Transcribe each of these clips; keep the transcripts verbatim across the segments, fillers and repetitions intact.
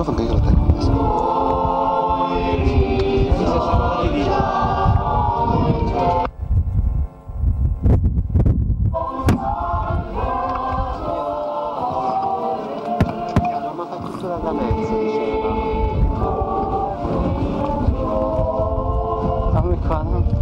microfono che io lo tengo. Ma fa cultura da mezzo, diceva. Fammi qua, no?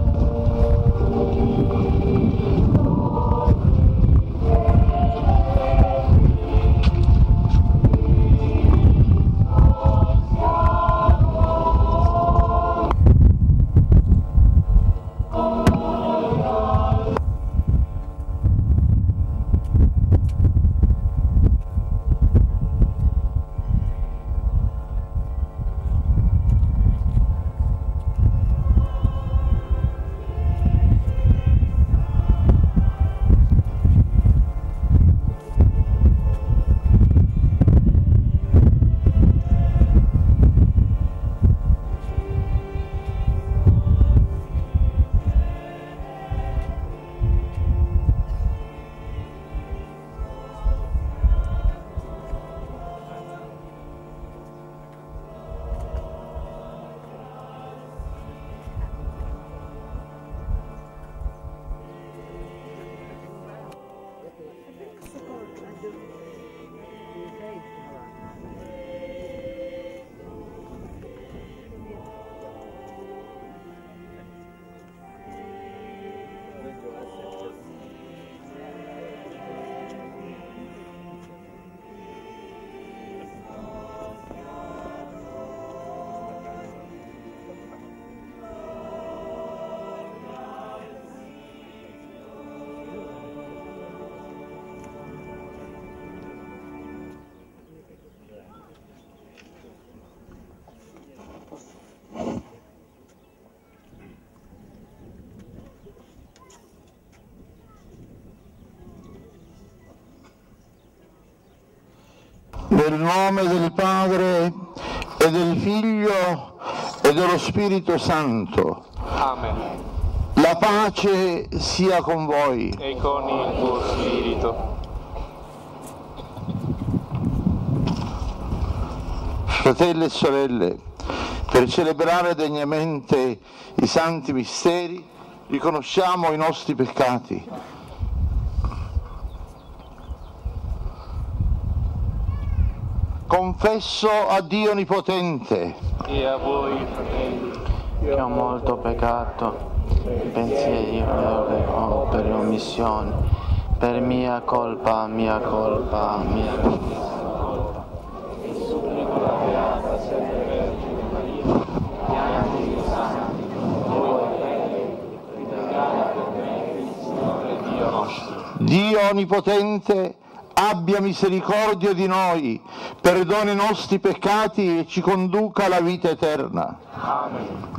Nel nome del Padre e del Figlio e dello Spirito Santo. Amen. La pace sia con voi. E con il tuo spirito. Fratelli e sorelle, per celebrare degnamente i santi misteri, riconosciamo i nostri peccati. Confesso a Dio Onnipotente E a voi, fratelli, che ho molto peccato, in pensieri o per omissione, per mia colpa, mia colpa, mia colpa. E supplico la beata sempre Vergine Maria, gli angeli e santi, voi pregate per me, il Signore Dio nostro. Dio Onnipotente, abbia misericordia di noi, perdoni i nostri peccati e ci conduca alla vita eterna. Amen.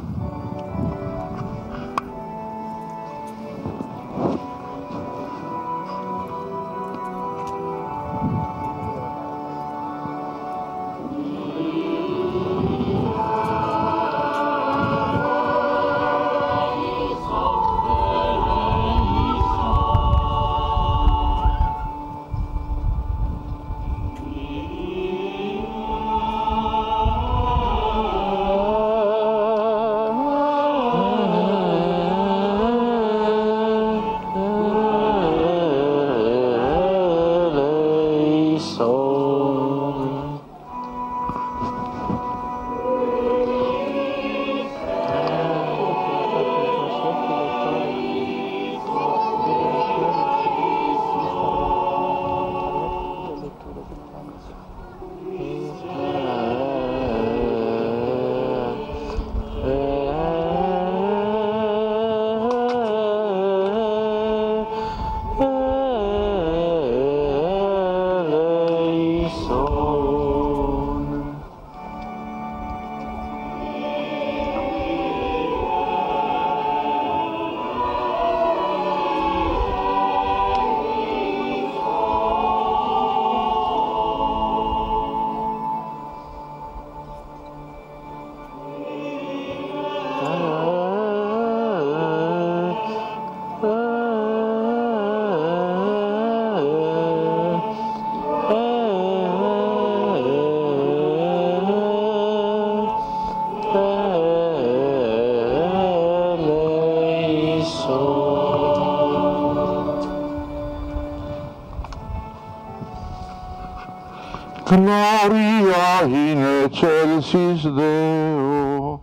Gloria in excelsis Deo.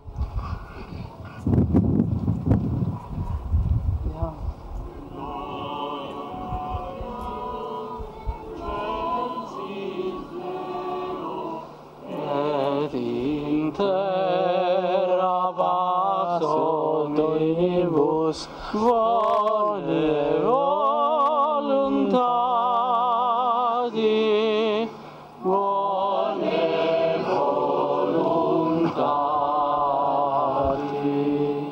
Et in terra paso Deus vole volontadi, vole volontadi.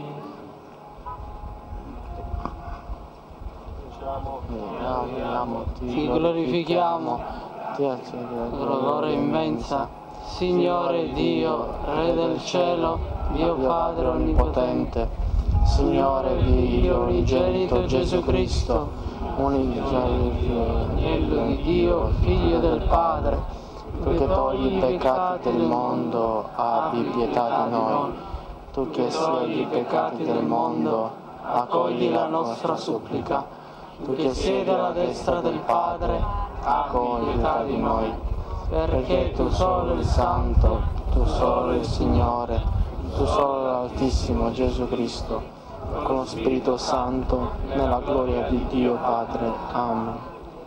Ti glorifichiamo, ti alziamo, gloria immensa, Signore Dio, Re del cielo, Dio Padre onnipotente, Signore Dio unigenito Gesù Cristo, unigenito Agnello di Dio, Figlio del Padre, tu che togli i peccati del mondo, abbi pietà di noi. Tu che siedi i peccati del mondo, accogli la nostra supplica. Tu che siedi alla destra del Padre, accogli pietà di noi. Perché tu solo il Santo, tu solo il Signore, tu solo l'Altissimo Gesù Cristo, con lo Spirito Santo, nella gloria di Dio Padre. Amen.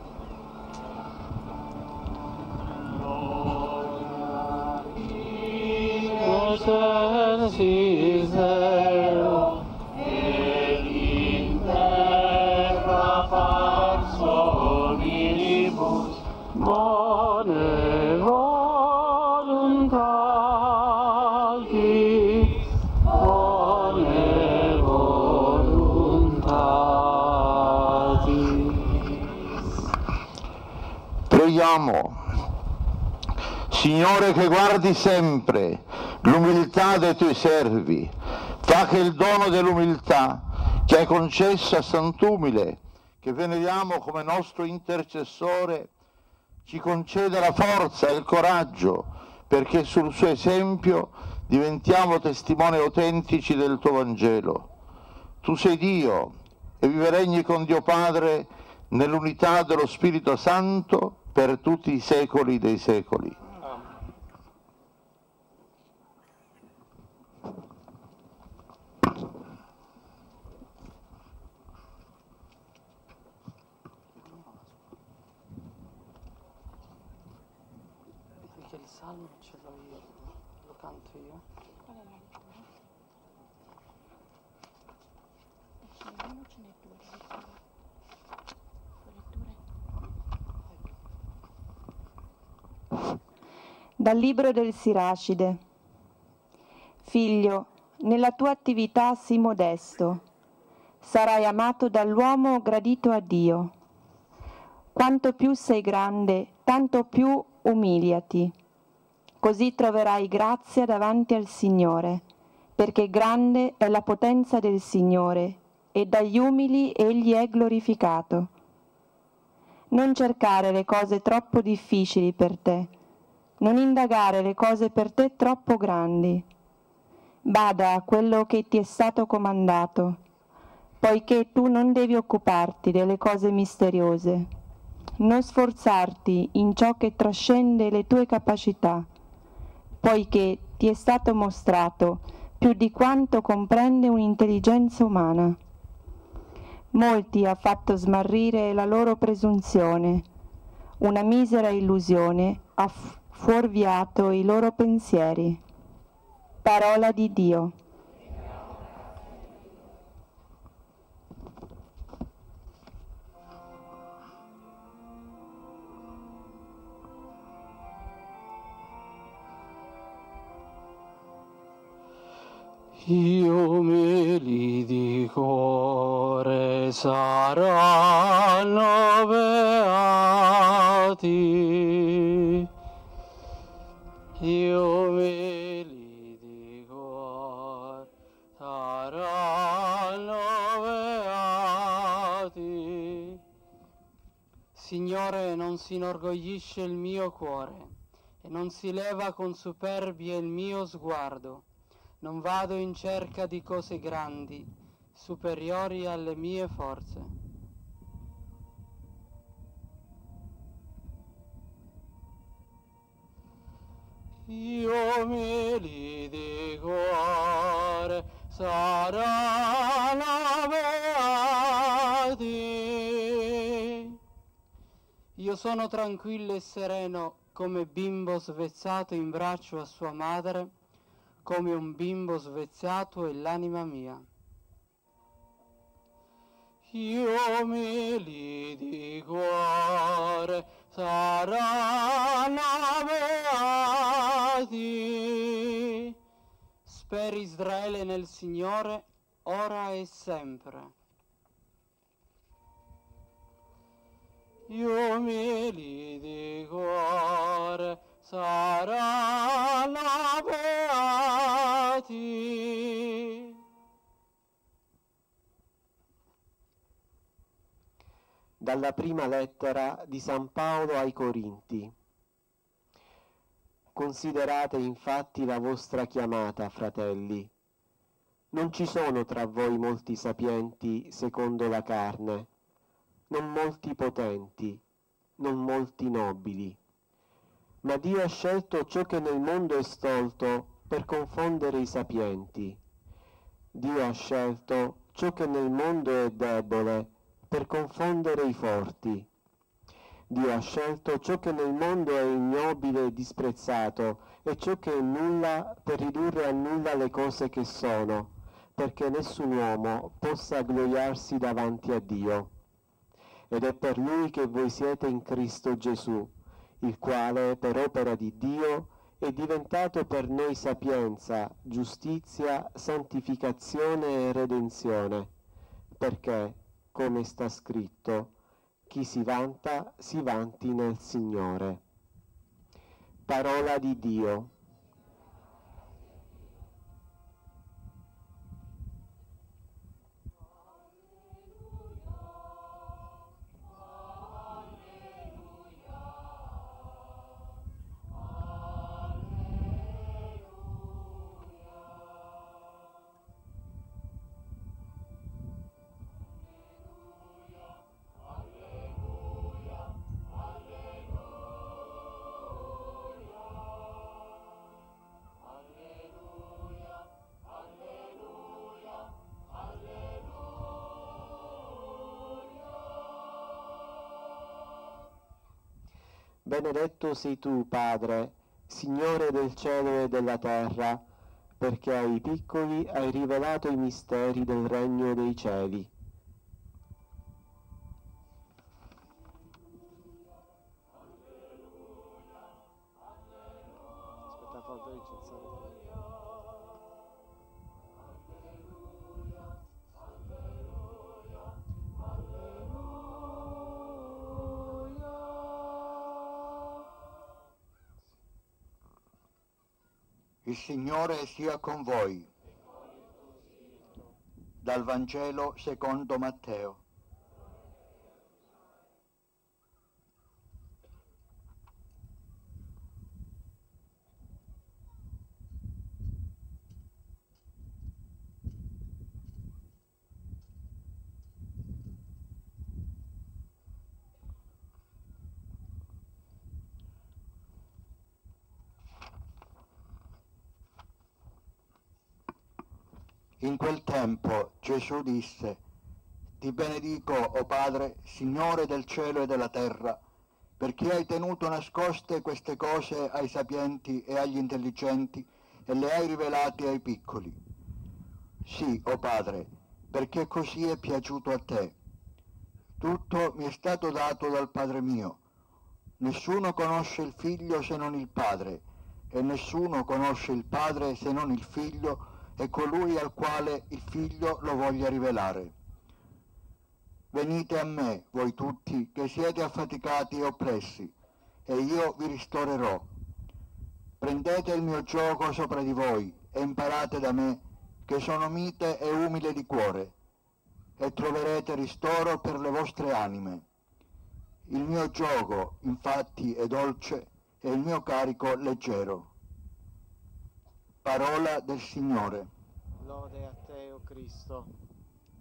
Excelsis Deo, et in terra pars hominibus, bone volontadi, bone volontadi. Preghiamo. Signore, che guardi sempre l'umiltà dei tuoi servi, fa che il dono dell'umiltà che hai concesso a Sant'Umile, che veneriamo come nostro intercessore, ci conceda la forza e il coraggio, perché sul suo esempio diventiamo testimoni autentici del tuo Vangelo. Tu sei Dio e vive regni con Dio Padre nell'unità dello Spirito Santo per tutti i secoli dei secoli. Perché il salmo ce l'ho io, lo canto io. Dal libro del Siracide. Figlio, nella tua attività sii modesto, sarai amato dall'uomo gradito a Dio. Quanto più sei grande, tanto più umiliati. Così troverai grazia davanti al Signore, perché grande è la potenza del Signore e dagli umili egli è glorificato. Non cercare le cose troppo difficili per te, non indagare le cose per te troppo grandi. Bada a quello che ti è stato comandato, poiché tu non devi occuparti delle cose misteriose. Non sforzarti in ciò che trascende le tue capacità, poiché ti è stato mostrato più di quanto comprende un'intelligenza umana. Molti ha fatto smarrire la loro presunzione, una misera illusione ha fuorviato i loro pensieri. Parola di Dio. Io umili di cuore saranno beati. Io umili di cuore saranno beati. Signore, non si inorgoglisce il mio cuore e non si leva con superbia il mio sguardo. Non vado in cerca di cose grandi, superiori alle mie forze. Io umili di cuore saranno beati. Io sono tranquillo e sereno come bimbo svezzato in braccio a sua madre, come un bimbo svezzato è l'anima mia. Io umili di cuore saranno beati. Speri Israele nel Signore, ora e sempre. Io umili di cuore saranno beati. Dalla prima lettera di San Paolo ai Corinti. Considerate infatti la vostra chiamata, fratelli. Non ci sono tra voi molti sapienti secondo la carne, non molti potenti, non molti nobili. Ma Dio ha scelto ciò che nel mondo è stolto per confondere i sapienti. Dio ha scelto ciò che nel mondo è debole per confondere i forti. Dio ha scelto ciò che nel mondo è ignobile e disprezzato e ciò che è nulla per ridurre a nulla le cose che sono, perché nessun uomo possa gloriarsi davanti a Dio. Ed è per Lui che voi siete in Cristo Gesù, il quale per opera di Dio è diventato per noi sapienza, giustizia, santificazione e redenzione, perché, come sta scritto, chi si vanta, si vanti nel Signore. Parola di Dio. Benedetto sei tu, Padre, Signore del cielo e della terra, perché ai piccoli hai rivelato i misteri del regno dei cieli. Aspetta, fallo incensare. Il Signore sia con voi. Dal Vangelo secondo Matteo. In quel tempo Gesù disse: Ti benedico, o Padre, Signore del cielo e della terra, perché hai tenuto nascoste queste cose ai sapienti e agli intelligenti e le hai rivelate ai piccoli. Sì, o Padre, perché così è piaciuto a te. Tutto mi è stato dato dal Padre mio. Nessuno conosce il Figlio se non il Padre, e nessuno conosce il Padre se non il Figlio e colui al quale il Figlio lo voglia rivelare. Venite a me, voi tutti, che siete affaticati e oppressi, e io vi ristorerò. Prendete il mio giogo sopra di voi e imparate da me, che sono mite e umile di cuore, e troverete ristoro per le vostre anime. Il mio giogo, infatti, è dolce e il mio carico leggero. Parola del Signore. Lode a te, o Cristo.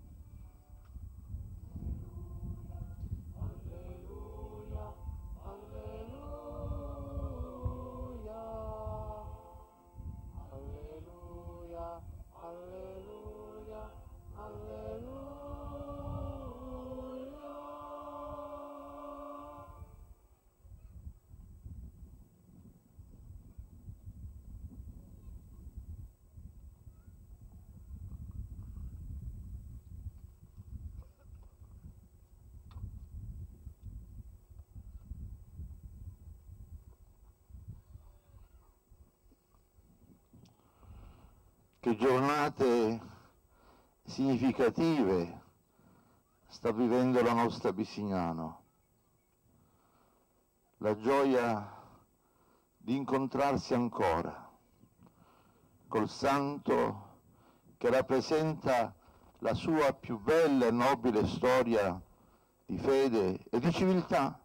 che giornate significative sta vivendo la nostra Bisignano. La gioia di incontrarsi ancora col santo che rappresenta la sua più bella e nobile storia di fede e di civiltà.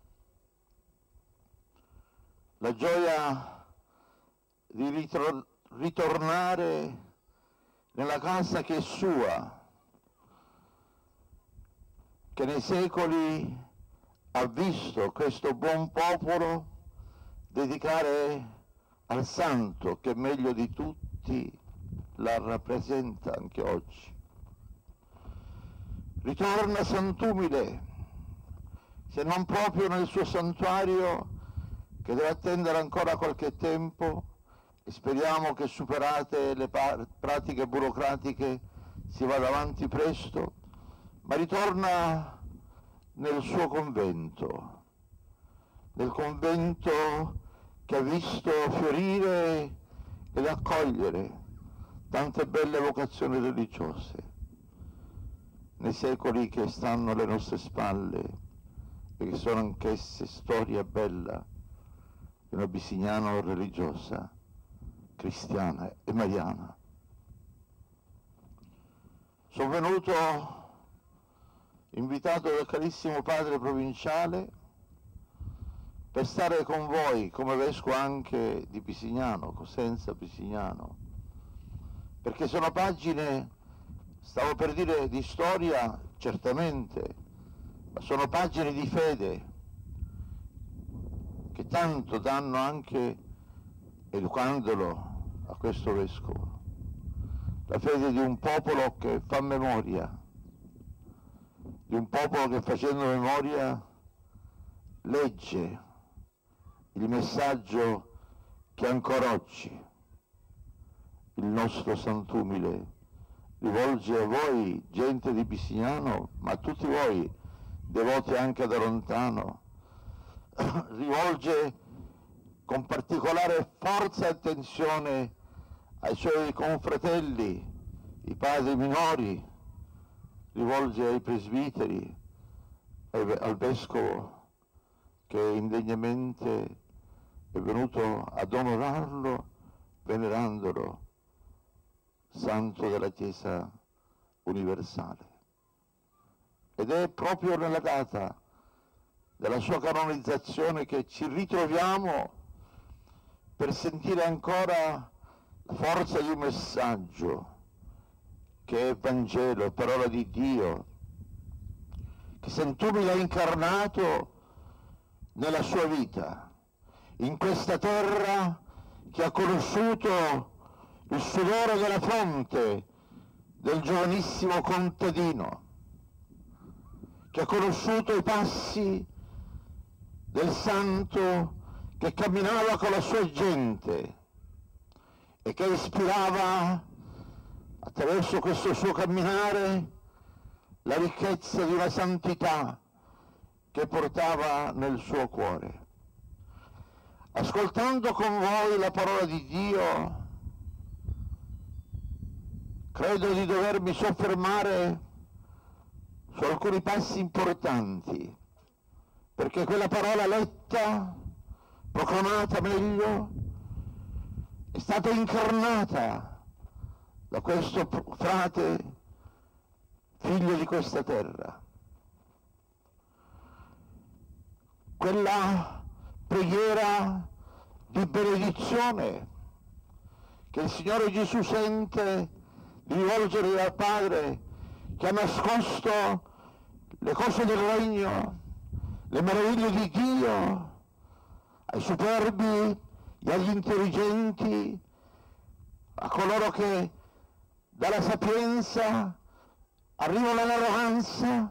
La gioia di ritor- ritornare nella casa che è sua, che nei secoli ha visto questo buon popolo dedicare al santo che meglio di tutti la rappresenta anche oggi. Ritorna Sant'Umile, se non proprio nel suo santuario, che deve attendere ancora qualche tempo, e speriamo che, superate le pratiche burocratiche, si vada avanti presto, ma ritorna nel suo convento, nel convento che ha visto fiorire ed accogliere tante belle vocazioni religiose nei secoli che stanno alle nostre spalle e che sono anch'esse storia bella di una Bisignano religiosa, cristiana e mariana. Sono venuto invitato dal carissimo padre provinciale per stare con voi come vescovo anche di Bisignano, Cosenza Bisignano, perché sono pagine, stavo per dire di storia, certamente, ma sono pagine di fede che tanto danno anche, educandolo a questo vescovo, la fede di un popolo che fa memoria, di un popolo che facendo memoria legge il messaggio che ancora oggi il nostro Sant'Umile rivolge a voi, gente di Bisignano, ma a tutti voi, devoti anche da lontano, rivolge con particolare forza e attenzione ai suoi confratelli, i padri minori, rivolge ai presbiteri, al vescovo che indegnamente è venuto ad onorarlo, venerandolo, santo della Chiesa universale. Ed è proprio nella data della sua canonizzazione che ci ritroviamo per sentire ancora la forza di un messaggio che è Vangelo, è parola di Dio, che Sant'Umile ha incarnato nella sua vita, in questa terra che ha conosciuto il sudore della fronte del giovanissimo contadino, che ha conosciuto i passi del santo che camminava con la sua gente e che ispirava attraverso questo suo camminare la ricchezza di una santità che portava nel suo cuore. Ascoltando con voi la parola di Dio, credo di dovermi soffermare su alcuni passi importanti, perché quella parola letta, proclamata meglio, è stata incarnata da questo frate, figlio di questa terra. Quella preghiera di benedizione che il Signore Gesù sente di rivolgere al Padre, che ha nascosto le cose del regno, le meraviglie di Dio ai superbi e agli intelligenti, a coloro che dalla sapienza arrivano all'arroganza,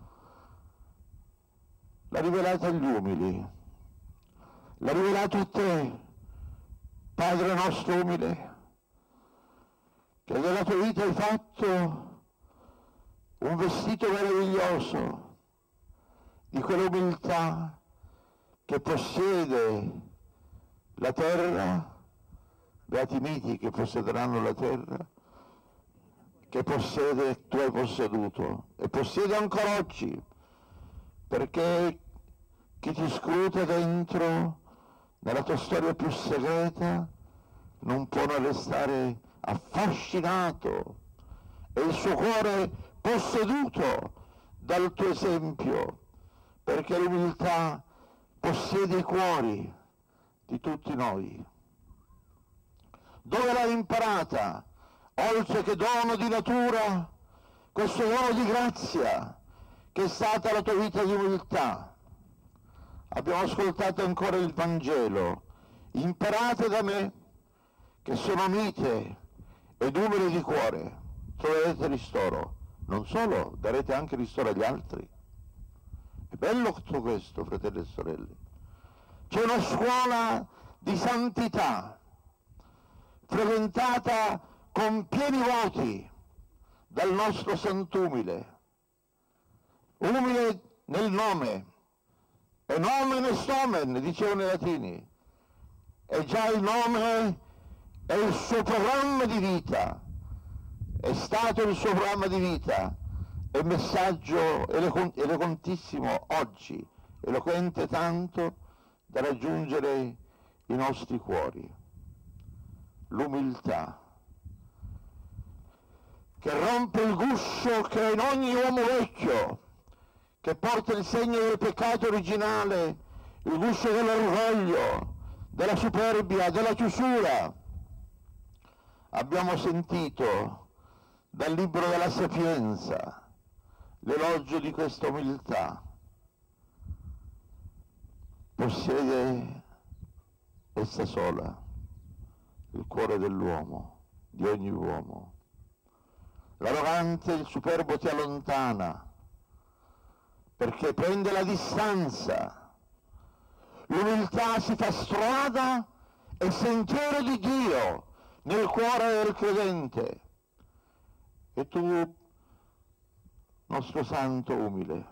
l'ha rivelato agli umili, l'ha rivelato a te, Padre nostro umile, che della tua vita hai fatto un vestito meraviglioso di quell'umiltà che possiede la terra beati miti che possederanno la terra, che possiede, tu hai posseduto e possiedi ancora oggi, perché chi ti scruta dentro, nella tua storia più segreta, non può non restare affascinato e il suo cuore posseduto dal tuo esempio, perché l'umiltà possiede i cuori di tutti noi. Dove l'hai imparata? Oltre che dono di natura, questo dono di grazia, che è stata la tua vita di umiltà. Abbiamo ascoltato ancora il Vangelo. Imparate da me, che sono mite ed umile di cuore, troverete ristoro. Non solo, darete anche ristoro agli altri. È bello tutto questo, fratelli e sorelle. C'è una scuola di santità, frequentata con pieni voti dal nostro Sant'Umile, umile nel nome, e nomen est omen, dicevano i latini, e già il nome è il suo programma di vita, è stato il suo programma di vita, è un messaggio eloquentissimo oggi, eloquente tanto da raggiungere i nostri cuori. L'umiltà, che rompe il guscio che è in ogni uomo vecchio, che porta il segno del peccato originale, il guscio dell'orgoglio, della superbia, della chiusura. Abbiamo sentito dal libro della Sapienza l'elogio di questa umiltà. Possiede essa sola il cuore dell'uomo, di ogni uomo. L'arrogante, il superbo ti allontana, perché prende la distanza. L'umiltà si fa strada e sentiero di Dio nel cuore del credente. E tu, nostro santo umile,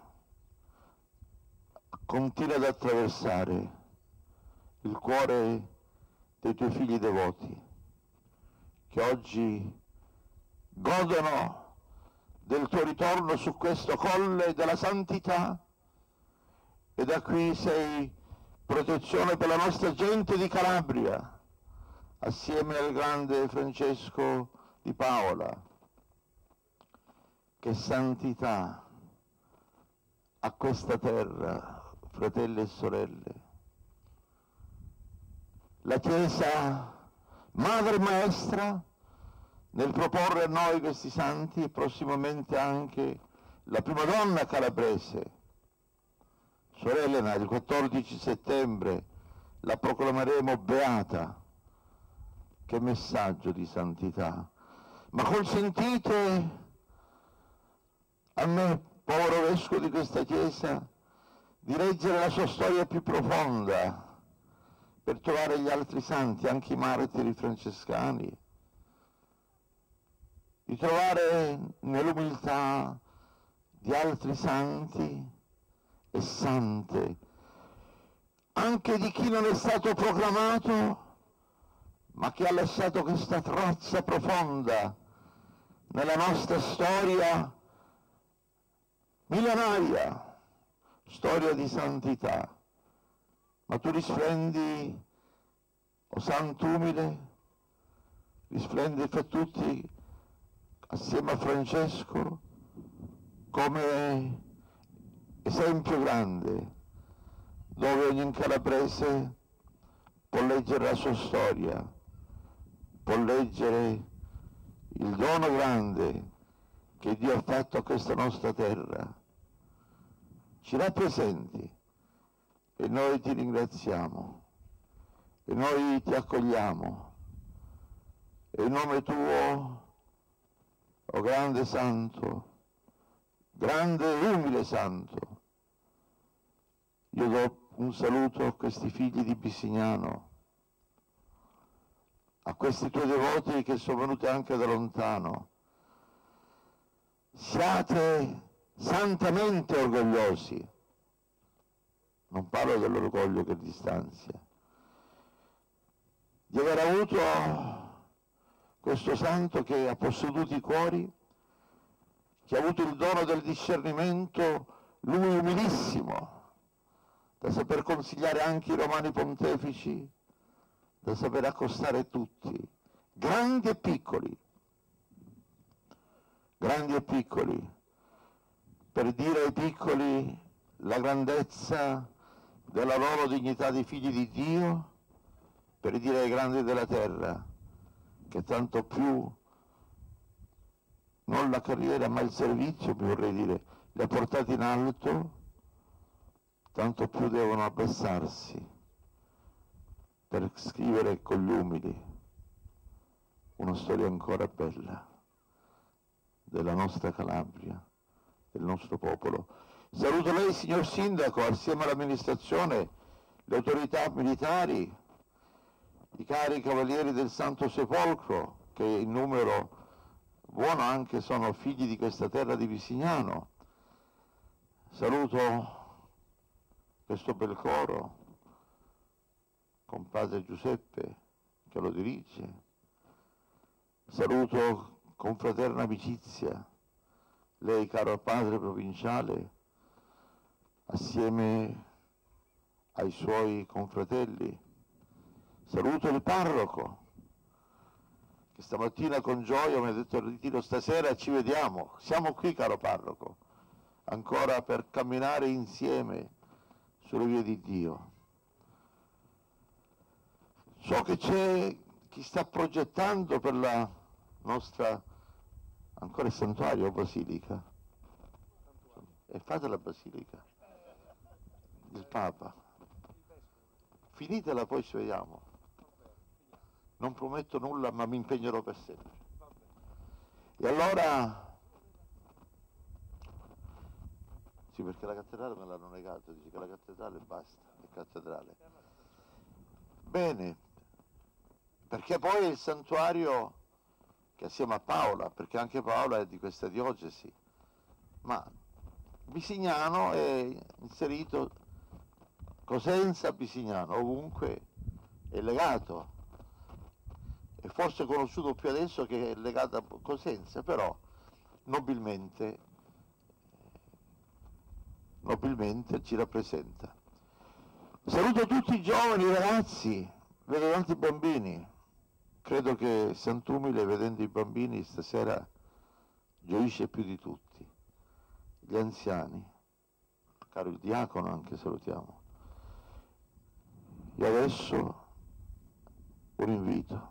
continua ad attraversare il cuore dei tuoi figli devoti, che oggi godono del tuo ritorno su questo colle della santità, e da qui sei protezione per la nostra gente di Calabria, assieme al grande Francesco di Paola. Che santità a questa terra, fratelli e sorelle. La Chiesa, madre maestra, nel proporre a noi questi santi, e prossimamente anche la prima donna calabrese, Suor Elena, il quattordici settembre la proclameremo beata. Che messaggio di santità! Ma consentite a me, povero vescovo di questa Chiesa, di leggere la sua storia più profonda, per trovare gli altri santi, anche i martiri francescani, di trovare nell'umiltà di altri santi e sante, anche di chi non è stato proclamato, ma che ha lasciato questa traccia profonda nella nostra storia millenaria, storia di santità. Ma tu risplendi, o Sant'Umile, risplendi fra tutti, assieme a Francesco, come esempio grande, dove ogni calabrese può leggere la sua storia, può leggere il dono grande che Dio ha fatto a questa nostra terra. Ci rappresenti e noi ti ringraziamo e noi ti accogliamo, e in nome tuo, o grande santo, grande e umile santo, io do un saluto a questi figli di Bisignano, a questi tuoi devoti che sono venuti anche da lontano. Siate santamente orgogliosi. Non parlo dell'orgoglio che distanzia, di aver avuto questo santo che ha posseduto i cuori, che ha avuto il dono del discernimento, lui umilissimo, da saper consigliare anche i romani pontefici, da saper accostare tutti, grandi e piccoli, grandi e piccoli, per dire ai piccoli la grandezza della loro dignità di figli di Dio, per dire ai grandi della terra che tanto più, non la carriera ma il servizio, mi vorrei dire, li ha portati in alto, tanto più devono abbassarsi per scrivere con gli umili una storia ancora bella della nostra Calabria, del nostro popolo. Saluto lei, signor Sindaco, assieme all'amministrazione, le autorità militari, i cari cavalieri del Santo Sepolcro, che in numero buono anche sono figli di questa terra di Visignano. Saluto questo bel coro, con padre Giuseppe che lo dirige. Saluto con fraterna amicizia lei, caro padre provinciale, assieme ai suoi confratelli. Saluto il parroco, che stamattina con gioia mi ha detto al ritiro: stasera ci vediamo, siamo qui, caro parroco, ancora per camminare insieme sulle vie di Dio. So che c'è chi sta progettando per la nostra, ancora il santuario o basilica? E fate la basilica, il Papa. Finitela, poi ci vediamo. Non prometto nulla, ma mi impegnerò per sempre. E allora, sì, perché la cattedrale me l'hanno negato, dice che la cattedrale basta, è cattedrale. Bene, perché poi il santuario che assieme a Paola, perché anche Paola è di questa diocesi, ma Bisignano è inserito, Cosenza, Bisignano, ovunque è legato. È forse conosciuto più adesso che è legato a Cosenza, però nobilmente, nobilmente ci rappresenta. Saluto tutti i giovani, i ragazzi, vedo tanti bambini, credo che Sant'Umile, vedendo i bambini stasera, gioisce più di tutti, gli anziani, caro il diacono anche salutiamo. E adesso un invito.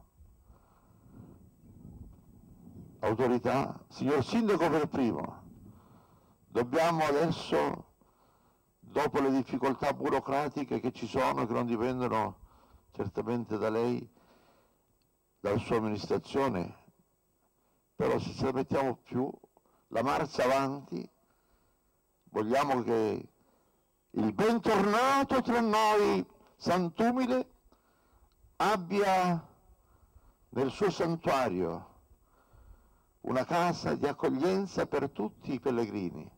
Autorità, signor Sindaco per primo, dobbiamo adesso, dopo le difficoltà burocratiche che ci sono, che non dipendono certamente da lei, dalla sua amministrazione, però se ce la mettiamo più, la marcia avanti, vogliamo che il bentornato tra noi Sant'Umile abbia nel suo santuario una casa di accoglienza per tutti i pellegrini.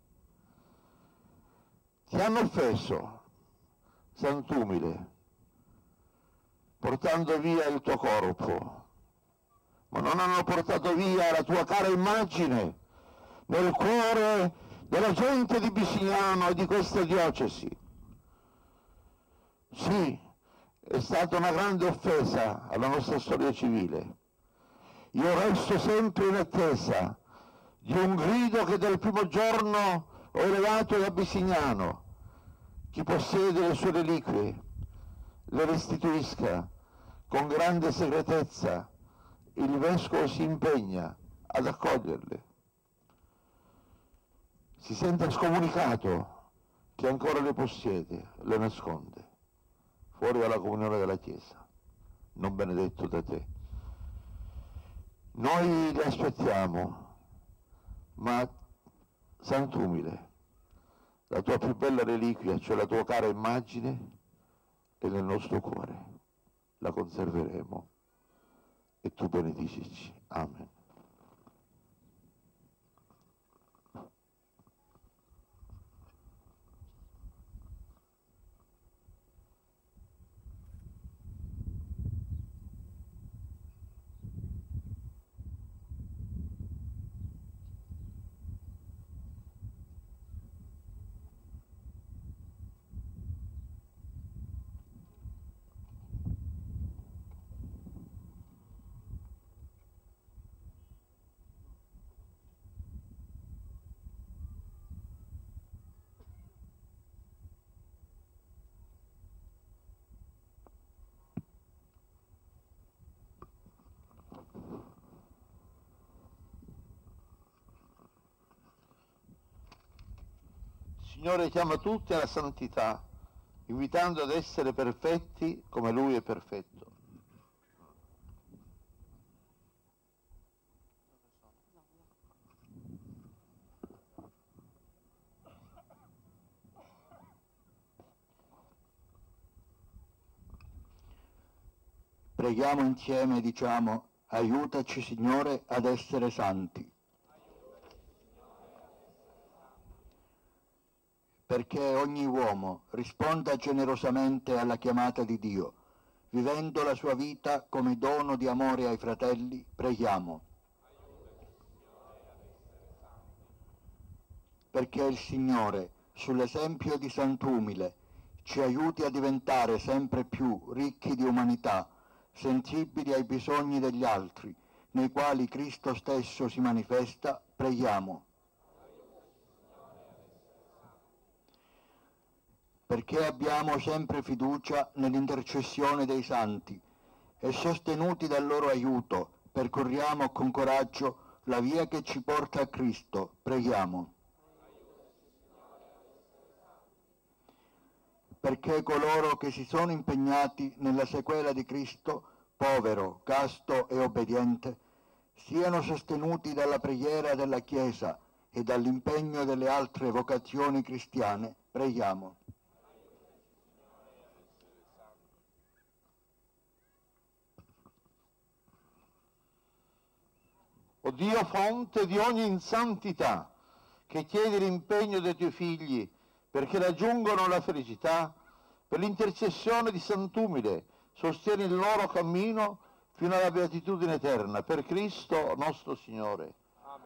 Ti hanno offeso, Sant'Umile, portando via il tuo corpo, ma non hanno portato via la tua cara immagine nel cuore della gente di Bisignano e di questa diocesi. Sì, è stata una grande offesa alla nostra storia civile. Io resto sempre in attesa di un grido che dal primo giorno ho elevato da Bisignano. Chi possiede le sue reliquie le restituisca con grande segretezza. Il vescovo si impegna ad accoglierle. Si senta scomunicato che ancora le possiede, le nasconde, fuori dalla comunione della Chiesa, non benedetto da te. Noi le aspettiamo, ma Sant'Umile, la tua più bella reliquia, cioè la tua cara immagine, è nel nostro cuore, la conserveremo e tu benedicici. Amen. Signore chiama tutti alla santità, invitando ad essere perfetti come Lui è perfetto. Preghiamo insieme e diciamo: aiutaci Signore ad essere santi. Perché ogni uomo risponda generosamente alla chiamata di Dio, vivendo la sua vita come dono di amore ai fratelli, preghiamo. Perché il Signore, sull'esempio di Sant'Umile, ci aiuti a diventare sempre più ricchi di umanità, sensibili ai bisogni degli altri, nei quali Cristo stesso si manifesta, preghiamo. Perché abbiamo sempre fiducia nell'intercessione dei santi e sostenuti dal loro aiuto, percorriamo con coraggio la via che ci porta a Cristo, preghiamo. Perché coloro che si sono impegnati nella sequela di Cristo, povero, casto e obbediente, siano sostenuti dalla preghiera della Chiesa e dall'impegno delle altre vocazioni cristiane, preghiamo. O Dio, fonte di ogni insantità, che chiedi l'impegno dei tuoi figli perché raggiungano la felicità, per l'intercessione di Sant'Umile, sostieni il loro cammino fino alla beatitudine eterna, per Cristo nostro Signore. Amen.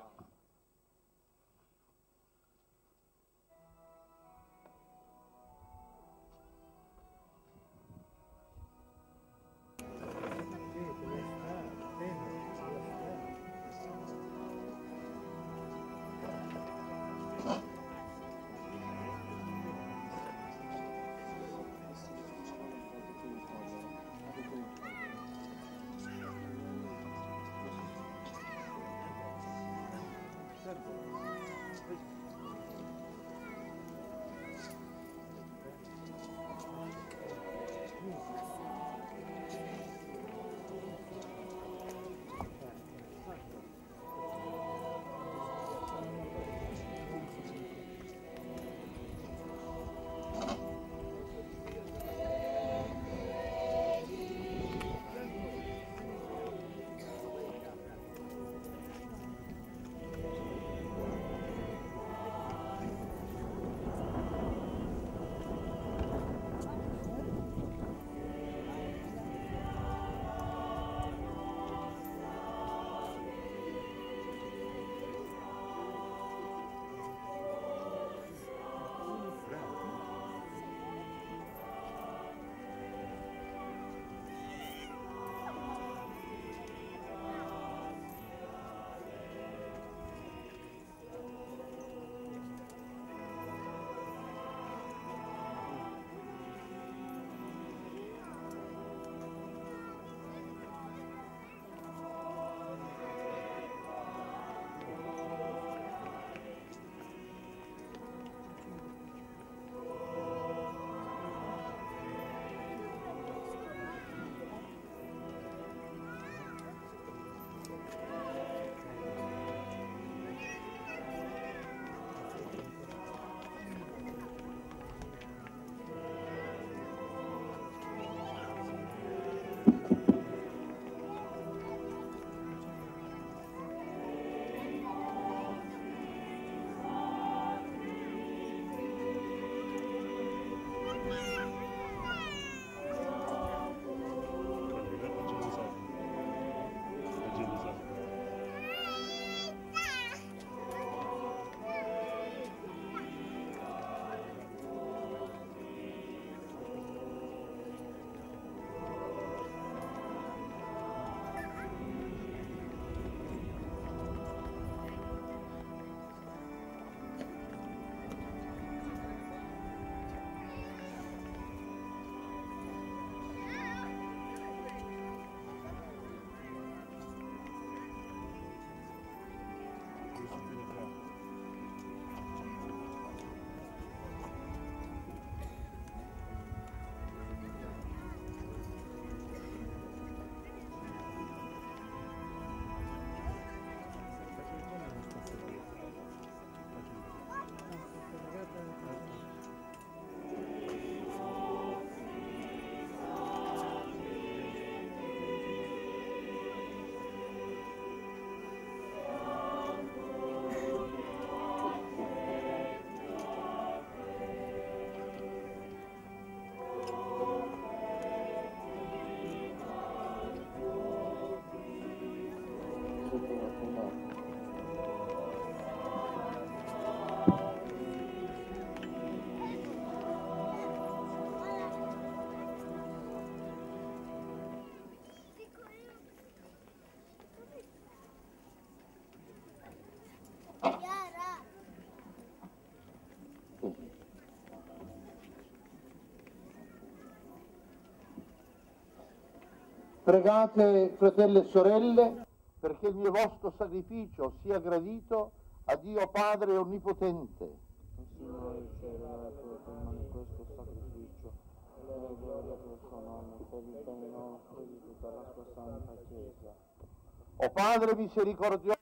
Pregate, fratelli e sorelle, perché il mio vostro sacrificio sia gradito a Dio Padre Onnipotente. Signore il cielo e la tua comandi questo sacrificio, e la gloria del suo nome, per il bene nostro e di tutta la sua santa Chiesa. O Padre misericordioso,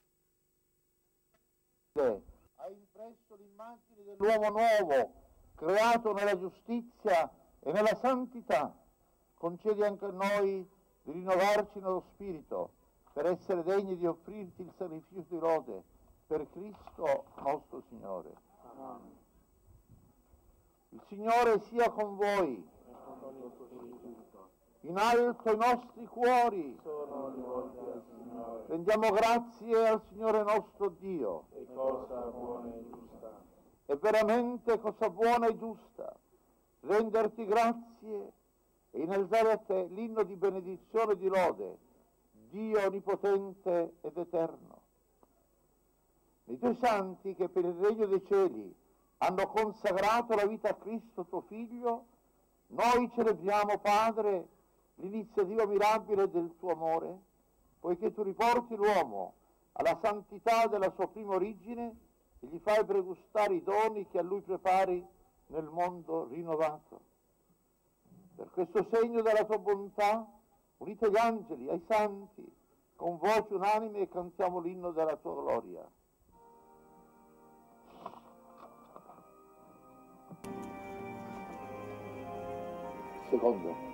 hai impresso l'immagine dell'uomo nuovo, creato nella giustizia e nella santità. Concedi anche a noi di rinnovarci nello spirito, per essere degni di offrirti il sacrificio di lode, per Cristo nostro Signore. Amen. Il Signore sia con voi. In alto i nostri cuori. Sono rivolti al Signore. Rendiamo grazie al Signore nostro Dio. E cosa buona e giusta. È veramente cosa buona e giusta renderti grazie e innalzare a te l'inno di benedizione e di lode, Dio onnipotente ed eterno. I tuoi santi che per il regno dei cieli hanno consacrato la vita a Cristo tuo Figlio, noi celebriamo, Padre, l'iniziativa mirabile del tuo amore, poiché tu riporti l'uomo alla santità della sua prima origine e gli fai pregustare i doni che a lui prepari nel mondo rinnovato. Per questo segno della tua bontà, unite agli angeli, ai santi, con voce unanime cantiamo l'inno della tua gloria. Secondo.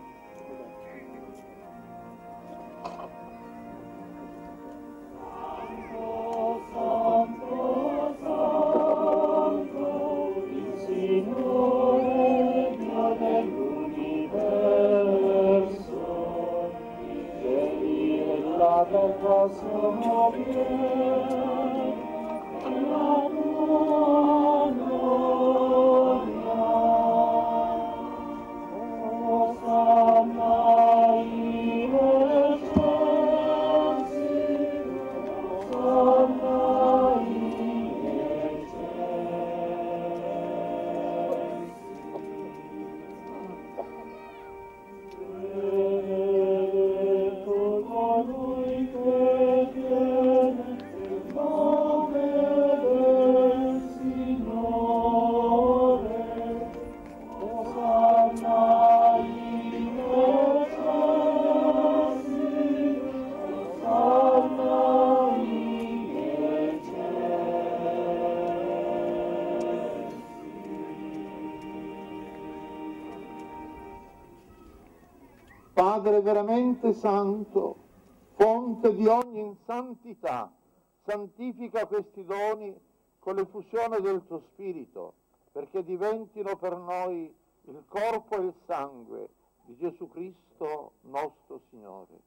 Padre veramente santo, fonte di ogni santità, santifica questi doni con l'effusione del tuo Spirito, perché diventino per noi il corpo e il sangue di Gesù Cristo nostro Signore.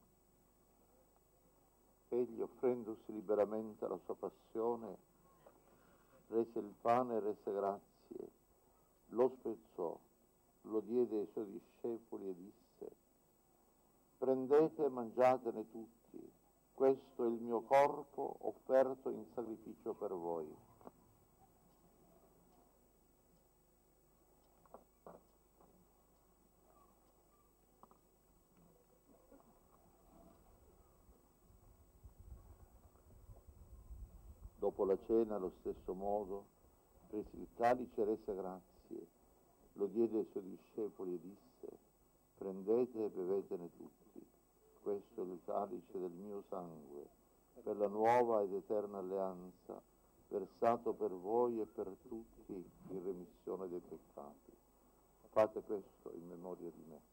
Egli, offrendosi liberamente alla sua passione, prese il pane e rese grazie, lo spezzò, lo diede ai suoi discepoli e disse: prendete e mangiatene tutti, questo è il mio corpo offerto in sacrificio per voi. Dopo la cena, allo stesso modo, prese il calice e rese grazie, lo diede ai suoi discepoli e disse: prendete e bevetene tutti. Questo è il calice del mio sangue, per la nuova ed eterna alleanza, versato per voi e per tutti in remissione dei peccati. Fate questo in memoria di me.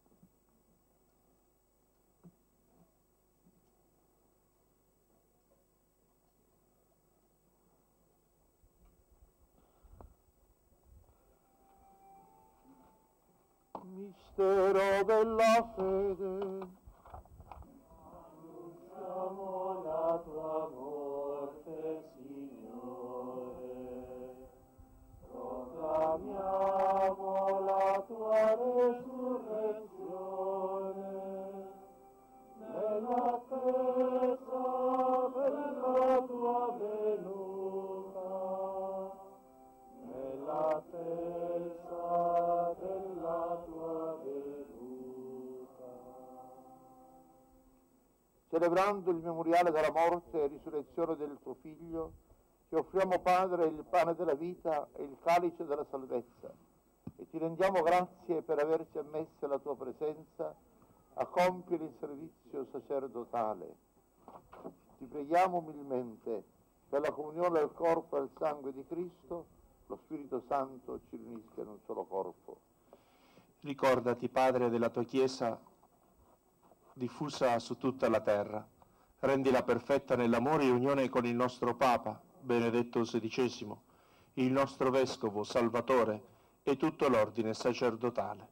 Mistero della fede. Annunciamo la tua morte, Signore. Proclamiamo la tua resurrezione. Nell'attesa della tua venuta. Nell'attesa della tua venuta. celebrando il memoriale della morte e risurrezione del tuo Figlio, ti offriamo, Padre, il pane della vita e il calice della salvezza, e ti rendiamo grazie per averci ammessi alla tua presenza a compiere il servizio sacerdotale. Ti preghiamo umilmente per la comunione del corpo e del sangue di Cristo, lo Spirito Santo ci riunisca in un solo corpo. Ricordati, Padre, della tua Chiesa diffusa su tutta la terra. Rendila perfetta nell'amore e unione con il nostro Papa, Benedetto sedicesimo, il nostro Vescovo, Salvatore e tutto l'ordine sacerdotale.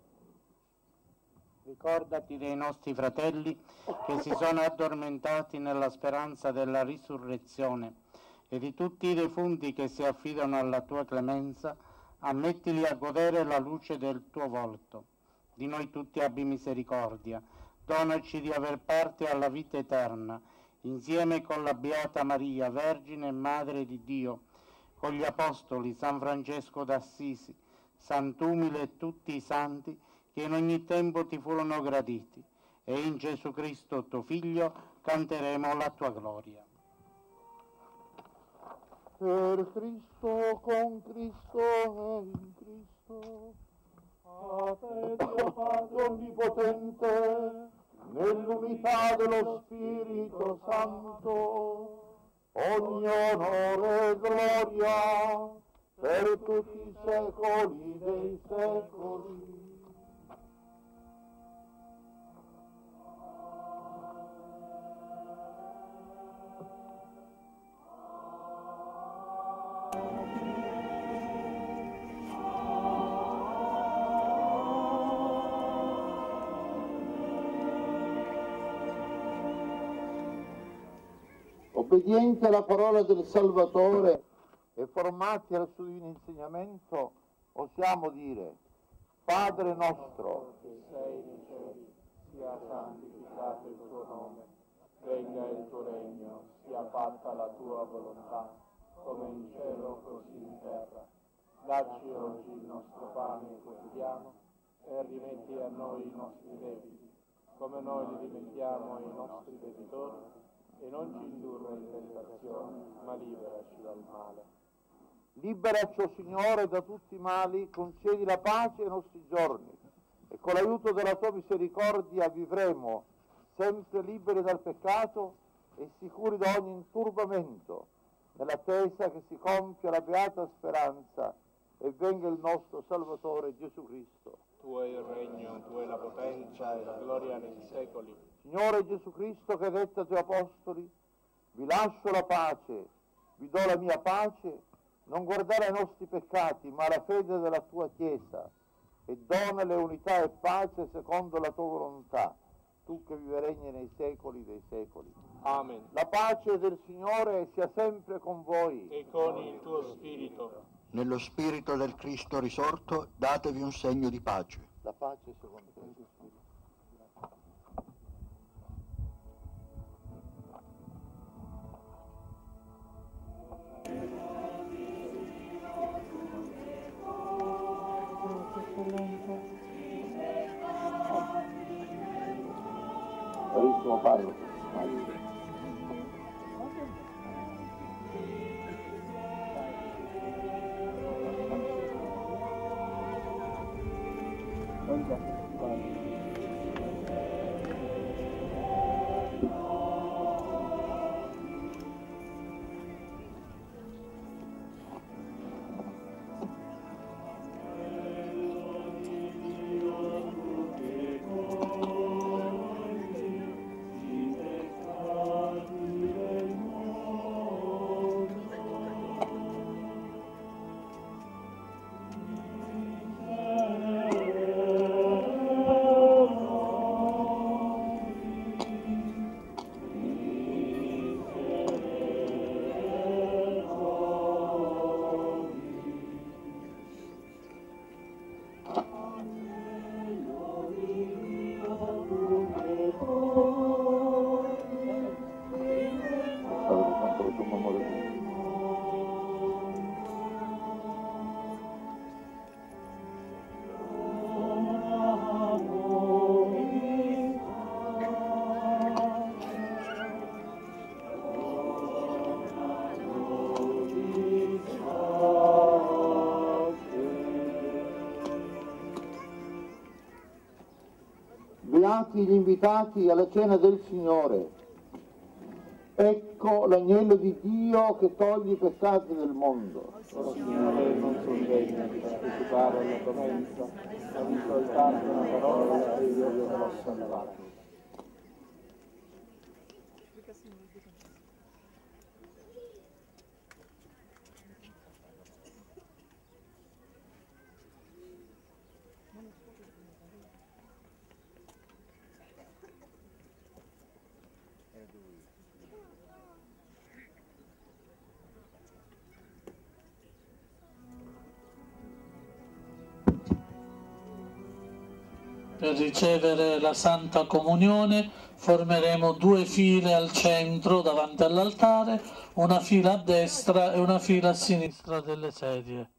Ricordati dei nostri fratelli che si sono addormentati nella speranza della risurrezione e di tutti i defunti che si affidano alla tua clemenza, ammettili a godere la luce del tuo volto. Di noi tutti abbi misericordia, donaci di aver parte alla vita eterna, insieme con la Beata Maria, Vergine e Madre di Dio, con gli Apostoli, San Francesco d'Assisi, Sant'Umile e tutti i santi che in ogni tempo ti furono graditi, e in Gesù Cristo, tuo Figlio, canteremo la tua gloria. Per Cristo, con Cristo e in Cristo, a te Dio Padre Onnipotente, nell'unità dello Spirito Santo, ogni onore e gloria per tutti i secoli dei secoli. Obbedienti alla parola del Salvatore e formati al suo divino insegnamento, osiamo dire: Padre nostro, che sei nei cieli, sia santificato il tuo nome, venga il tuo regno, sia fatta la tua volontà, come in cielo così in terra. Dacci oggi il nostro pane quotidiano e rimetti a noi i nostri debiti, come noi li rimettiamo ai nostri debitori, e non ci indurre in tentazione, ma liberaci dal male. Liberaci, o Signore, da tutti i mali, concedi la pace ai nostri giorni, e con l'aiuto della tua misericordia vivremo sempre liberi dal peccato e sicuri da ogni inturbamento, nell'attesa che si compia la beata speranza e venga il nostro Salvatore Gesù Cristo. Tuo è il regno, tua è la potenza e la gloria nei secoli. Signore Gesù Cristo, che hai detto ai tuoi apostoli: vi lascio la pace, vi do la mia pace, non guardare ai nostri peccati, ma alla fede della tua Chiesa, e donale unità e pace secondo la tua volontà, tu che vivi e regni nei secoli dei secoli. Amen. La pace del Signore sia sempre con voi. E con il tuo spirito. Nello spirito del Cristo risorto, datevi un segno di pace. La pace secondo Gesù Spirito. Carissimo Paolo, Beati gli invitati alla cena del Signore. Ecco l'agnello di Dio che toglie i peccati del mondo. O Signore, non sono degno di partecipare alla tua mensa, ma di soltanto una parola e io sarò salvato. Per ricevere la Santa Comunione formeremo due file al centro davanti all'altare, una fila a destra e una fila a sinistra delle sedie.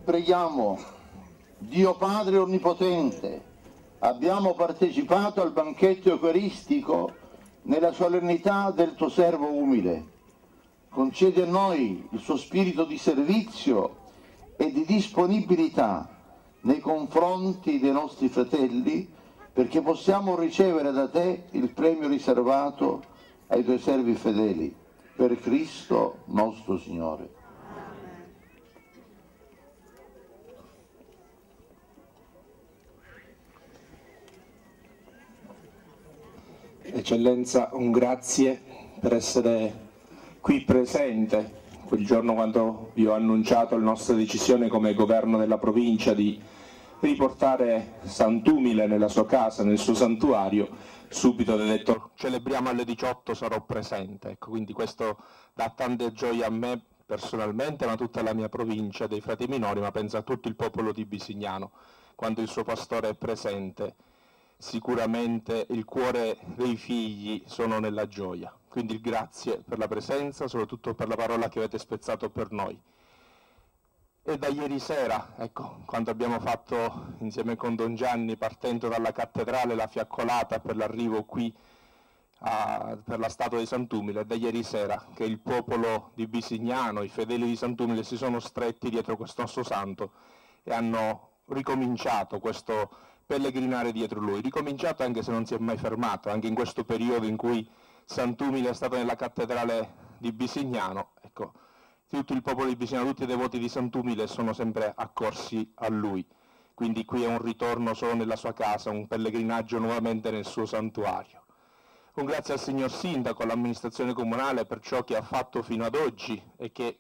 preghiamo, Dio Padre Onnipotente, abbiamo partecipato al banchetto eucaristico nella solennità del tuo servo umile. Concedi a noi il suo spirito di servizio e di disponibilità nei confronti dei nostri fratelli, perché possiamo ricevere da te il premio riservato ai tuoi servi fedeli, per Cristo nostro Signore. Eccellenza, un grazie per essere qui presente quel giorno quando vi ho annunciato la nostra decisione come governo della provincia di riportare Sant'Umile nella sua casa, nel suo santuario. Subito ho detto celebriamo alle diciotto, sarò presente, ecco, quindi questo dà tante gioie a me personalmente, ma a tutta la mia provincia dei frati minori, ma penso a tutto il popolo di Bisignano. Quando il suo pastore è presente, sicuramente il cuore dei figli sono nella gioia. Quindi grazie per la presenza, soprattutto per la parola che avete spezzato per noi. E da ieri sera, ecco, quando abbiamo fatto insieme con Don Gianni, partendo dalla cattedrale, la fiaccolata per l'arrivo qui a, per la statua di Sant'Umile, da ieri sera che il popolo di Bisignano, i fedeli di Sant'Umile si sono stretti dietro questo nostro santo e hanno ricominciato questo pellegrinare dietro lui, ricominciato anche se non si è mai fermato, anche in questo periodo in cui Sant'Umile è stato nella cattedrale di Bisignano, ecco, tutto il popolo di Bisignano, tutti i devoti di Sant'Umile sono sempre accorsi a lui, quindi qui è un ritorno solo nella sua casa, un pellegrinaggio nuovamente nel suo santuario. Un grazie al signor Sindaco, all'amministrazione comunale per ciò che ha fatto fino ad oggi e che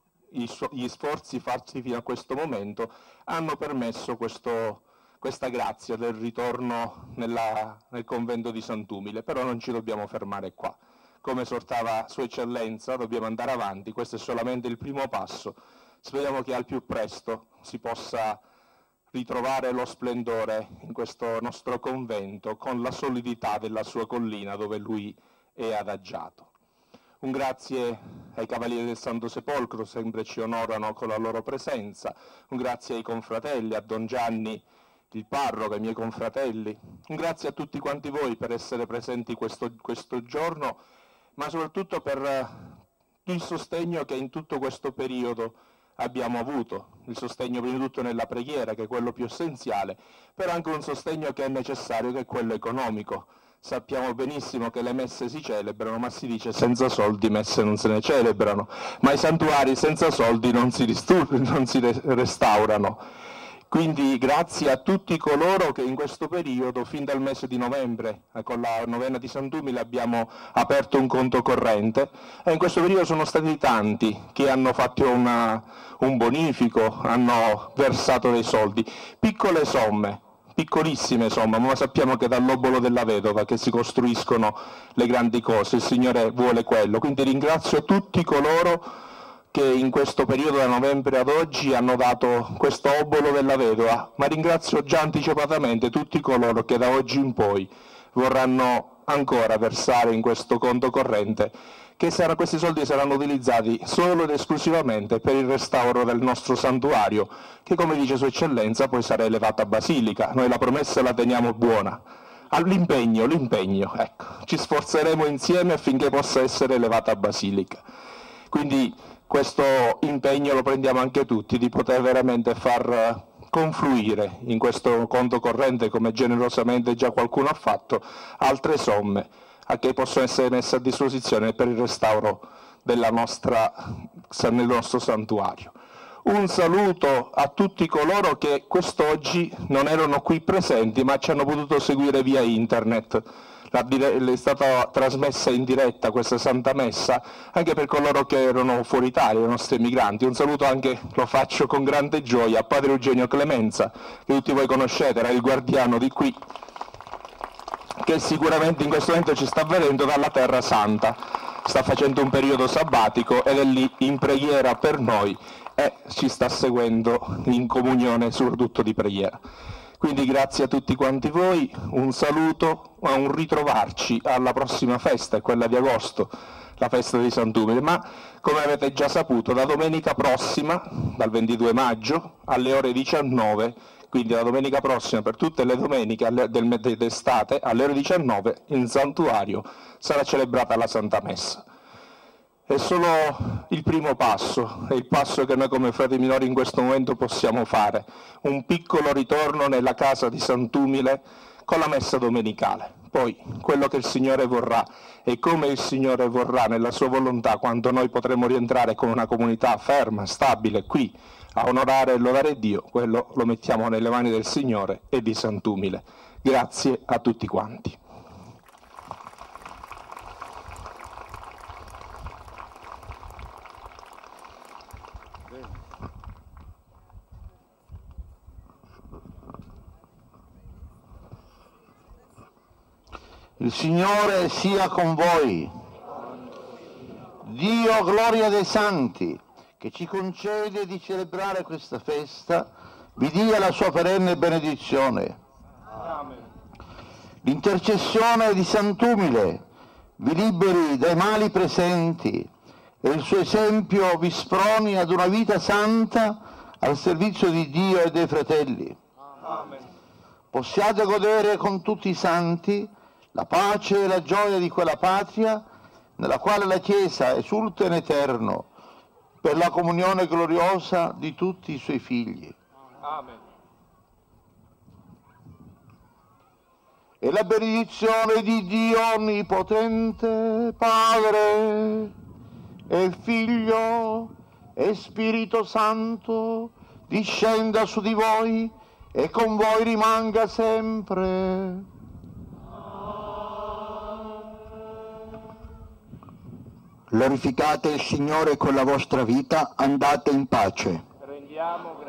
gli sforzi fatti fino a questo momento hanno permesso questo questa grazia del ritorno nella, nel convento di Sant'Umile, però non ci dobbiamo fermare qua. Come esortava Sua Eccellenza, dobbiamo andare avanti, questo è solamente il primo passo. Speriamo che al più presto si possa ritrovare lo splendore in questo nostro convento con la solidità della sua collina dove lui è adagiato. Un grazie ai Cavalieri del Santo Sepolcro, sempre ci onorano con la loro presenza, un grazie ai confratelli, a Don Gianni, il parroco, ai miei confratelli, un grazie a tutti quanti voi per essere presenti questo, questo giorno, ma soprattutto per il sostegno che in tutto questo periodo abbiamo avuto, il sostegno prima di tutto nella preghiera, che è quello più essenziale, però anche un sostegno che è necessario, che è quello economico. Sappiamo benissimo che le messe si celebrano, ma si dice senza soldi messe non se ne celebrano, ma i santuari senza soldi non si, non si restaurano. Quindi grazie a tutti coloro che in questo periodo, fin dal mese di novembre, con la novena di Sant'Umile, abbiamo aperto un conto corrente e in questo periodo sono stati tanti che hanno fatto una, un bonifico, hanno versato dei soldi, piccole somme, piccolissime somme, ma sappiamo che dall'obolo della vedova che si costruiscono le grandi cose, il Signore vuole quello. Quindi ringrazio tutti coloro che in questo periodo da novembre ad oggi hanno dato questo obolo della vedova, ma ringrazio già anticipatamente tutti coloro che da oggi in poi vorranno ancora versare in questo conto corrente, che sarà, questi soldi saranno utilizzati solo ed esclusivamente per il restauro del nostro santuario, che come dice Sua Eccellenza poi sarà elevata a basilica. Noi la promessa la teniamo buona. All'impegno, l'impegno, ecco, ci sforzeremo insieme affinché possa essere elevata a basilica. Quindi questo impegno lo prendiamo anche tutti, di poter veramente far confluire in questo conto corrente, come generosamente già qualcuno ha fatto, altre somme a che possono essere messe a disposizione per il restauro della nostra, del nostro santuario. Un saluto a tutti coloro che quest'oggi non erano qui presenti ma ci hanno potuto seguire via internet. È stata trasmessa in diretta questa Santa Messa anche per coloro che erano fuori Italia, i nostri emigranti. Un saluto anche, lo faccio con grande gioia, a Padre Eugenio Clemenza, che tutti voi conoscete, era il guardiano di qui, che sicuramente in questo momento ci sta vedendo dalla Terra Santa, sta facendo un periodo sabbatico ed è lì in preghiera per noi e ci sta seguendo in comunione soprattutto di preghiera. Quindi grazie a tutti quanti voi, un saluto, a un ritrovarci alla prossima festa, quella di agosto, la festa di Sant'Umile, ma come avete già saputo la domenica prossima, dal ventidue maggio, alle ore diciannove, quindi la domenica prossima per tutte le domeniche del mese d'estate, alle ore diciannove in santuario sarà celebrata la Santa Messa. È solo il primo passo, è il passo che noi come frati minori in questo momento possiamo fare, un piccolo ritorno nella casa di Sant'Umile con la messa domenicale. Poi quello che il Signore vorrà e come il Signore vorrà nella sua volontà, quando noi potremo rientrare con una comunità ferma, stabile, qui a onorare e lodare Dio, quello lo mettiamo nelle mani del Signore e di Sant'Umile. Grazie a tutti quanti. Il Signore sia con voi. Dio, gloria dei santi, che ci concede di celebrare questa festa, vi dia la sua perenne benedizione. L'intercessione di Sant'Umile vi liberi dai mali presenti e il suo esempio vi sproni ad una vita santa al servizio di Dio e dei fratelli. Possiate godere con tutti i santi la pace e la gioia di quella patria nella quale la Chiesa esulta in eterno per la comunione gloriosa di tutti i suoi figli. Amen. E la benedizione di Dio Onnipotente, Padre e Figlio e Spirito Santo, discenda su di voi e con voi rimanga sempre. Glorificate il Signore con la vostra vita, andate in pace. Rendiamo